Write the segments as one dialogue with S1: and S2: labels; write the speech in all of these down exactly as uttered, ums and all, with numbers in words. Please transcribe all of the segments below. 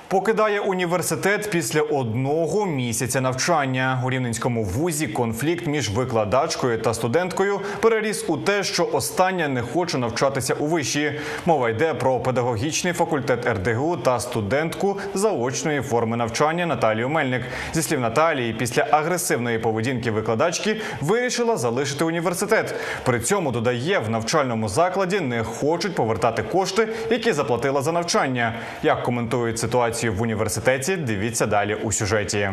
S1: Покидає університет після одного місяця навчання. У Рівненському вузі конфлікт між викладачкою та студенткою переріс у те, що остання не хоче навчатися у виші. Мова йде про педагогічний факультет ер де ге у та студентку заочної форми навчання Наталію Мельник. Зі слів Наталії, після агресивної поведінки викладачки вирішила залишити університет. При цьому, додає, в навчальному закладі не хочуть повертати кошти, які заплатила за навчання. Як коментують ситуацію в університеті, дивіться далі у сюжеті.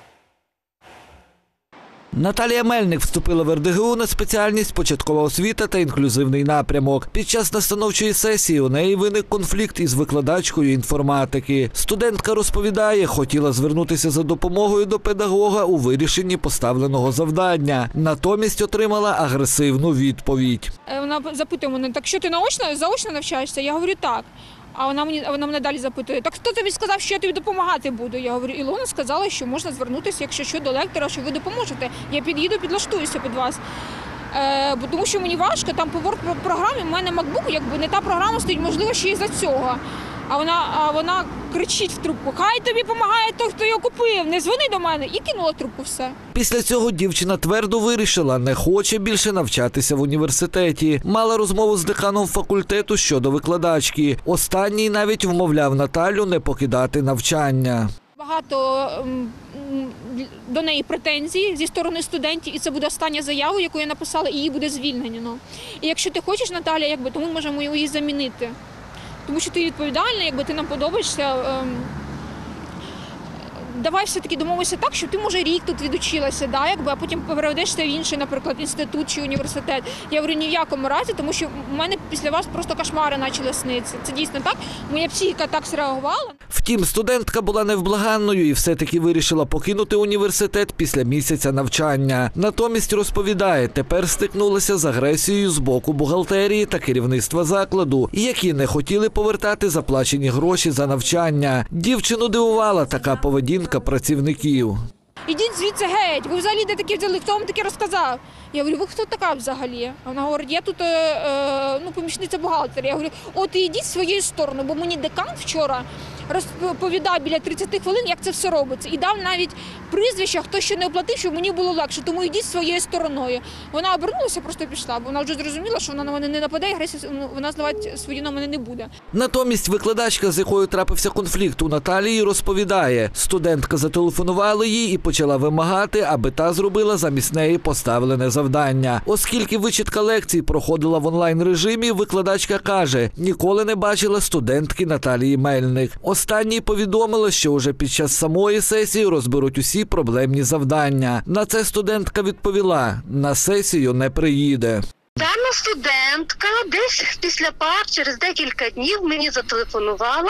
S2: Наталія Мельник вступила в ер де ге у на спеціальність «Початкова освіта та інклюзивний напрямок». Під час настановчої сесії у неї виник конфлікт із викладачкою інформатики. Студентка розповідає, хотіла звернутися за допомогою до педагога у вирішенні поставленого завдання. Натомість отримала агресивну відповідь.
S3: Вона запитує мене: так що ти наочно, заочно навчаєшся? Я говорю, так. А вона, мені, вона мене далі запитує: так хто тобі сказав, що я тобі допомагати буду? Я говорю, Ілона сказала, що можна звернутися, якщо що, до лектора, що ви допоможете. Я під'їду, підлаштуюся під вас. Е, бо тому що мені важко, там по Word-програмі, в мене MacBook, якби не та програма стоїть, можливо, ще й за цього. А вона, а вона кричить в трубку: хай тобі допомагає той, хто його купив, не дзвони до мене. І кинула трубку, все. Після
S2: цього дівчина твердо вирішила, не хоче більше навчатися в університеті. Мала розмову з деканом факультету щодо викладачки. Останній навіть вмовляв Наталю не покидати навчання.
S3: Багато до неї претензій зі сторони студентів, і це буде остання заява, яку я написала, і її буде звільнено. І якщо ти хочеш, Наталя, якби, то ми можемо її замінити. Тому що ти відповідальна, якби ти нам подобаєшся. Ем, давай все-таки домовимося так, що ти, може, рік тут відучилася, да, якби, а потім переведешся в інший, наприклад, інститут чи університет. Я говорю, ні в якому разі, тому що в мене після вас просто кошмари почали снитися. Це дійсно так, моя психіка так зреагувала.
S2: Втім, студентка була невблаганною і все-таки вирішила покинути університет після місяця навчання. Натомість, розповідає, тепер стикнулася з агресією з боку бухгалтерії та керівництва закладу, які не хотіли повертати заплачені гроші за навчання. Дівчину дивувала така поведінка працівників.
S3: Ідіть звідси геть, ви взагалі де такі взяли, хто вам таке розказав? Я говорю, ви хто така взагалі? А вона говорить, я тут е, ну, помічниця бухгалтера. Я говорю, от і йдіть своєю стороною, бо мені декан вчора розповідав біля тридцяти хвилин, як це все робиться. І дав навіть прізвища, хто ще не оплатив, щоб мені було легше, тому йдіть своєю стороною. Вона обернулася, просто пішла, бо вона вже зрозуміла, що вона на мене не нападе, і агресію вона зливати свою на мене не буде.
S2: Натомість викладачка, з якою трапився конфлікт у Наталії, розповідає, студентка зателефонувала їй і почала вимагати, аби та зробила замість неї поставлене завдання. Оскільки вичитка лекцій проходила в онлайн-режимі, викладачка каже, ніколи не бачила студентки Наталії Мельник. Останній повідомила, що уже під час самої сесії розберуть усі проблемні завдання. На це студентка відповіла, на сесію не приїде.
S4: Дана студентка десь після пар, через декілька днів мені зателефонувала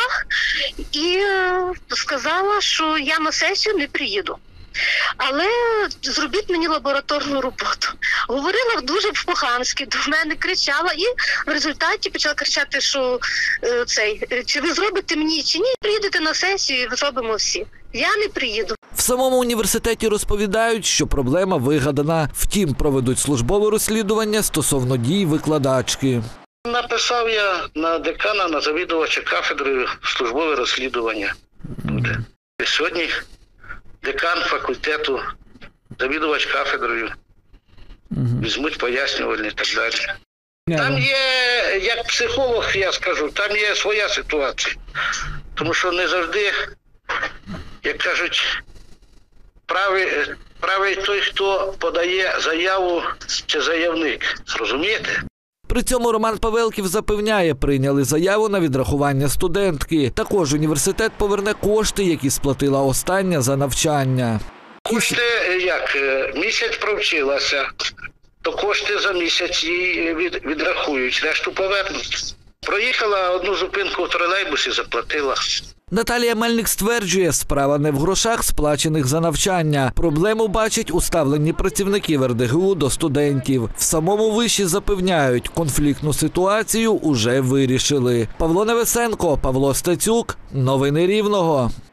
S4: і сказала, що я на сесію не приїду. Але зробіть мені лабораторну роботу. Говорила дуже по-хамськи, до мене кричала і в результаті почала кричати, що е, цей, чи ви зробите мені, чи ні, приїдете на сесію і зробимо всі. Я не приїду.
S2: В самому університеті розповідають, що проблема вигадана. Втім, проведуть службове розслідування стосовно дій викладачки.
S5: Написав я на декана, на завідувача кафедри службове розслідування. Буде. І сьогодні декан факультету, завідувач кафедрою, візьмуть пояснювальні і так далі. Там є, як психолог, я скажу, там є своя ситуація. Тому що не завжди, як кажуть, правий, правий той, хто подає заяву чи заявник. Зрозумієте?
S2: При цьому Роман Павелків запевняє, прийняли заяву на відрахування студентки. Також університет поверне кошти, які сплатила остання за навчання.
S5: Кошти, як, місяць провчилася, то кошти за місяць їй від, відрахують, решту повернуть. Проїхала одну зупинку в тролейбусі, заплатила.
S2: Наталія Мельник стверджує, справа не в грошах, сплачених за навчання. Проблему бачать у ставленні працівників ер де ге у до студентів. В самому виші запевняють, конфліктну ситуацію уже вирішили. Павло Невесенко, Павло Стецюк. Новини Рівного.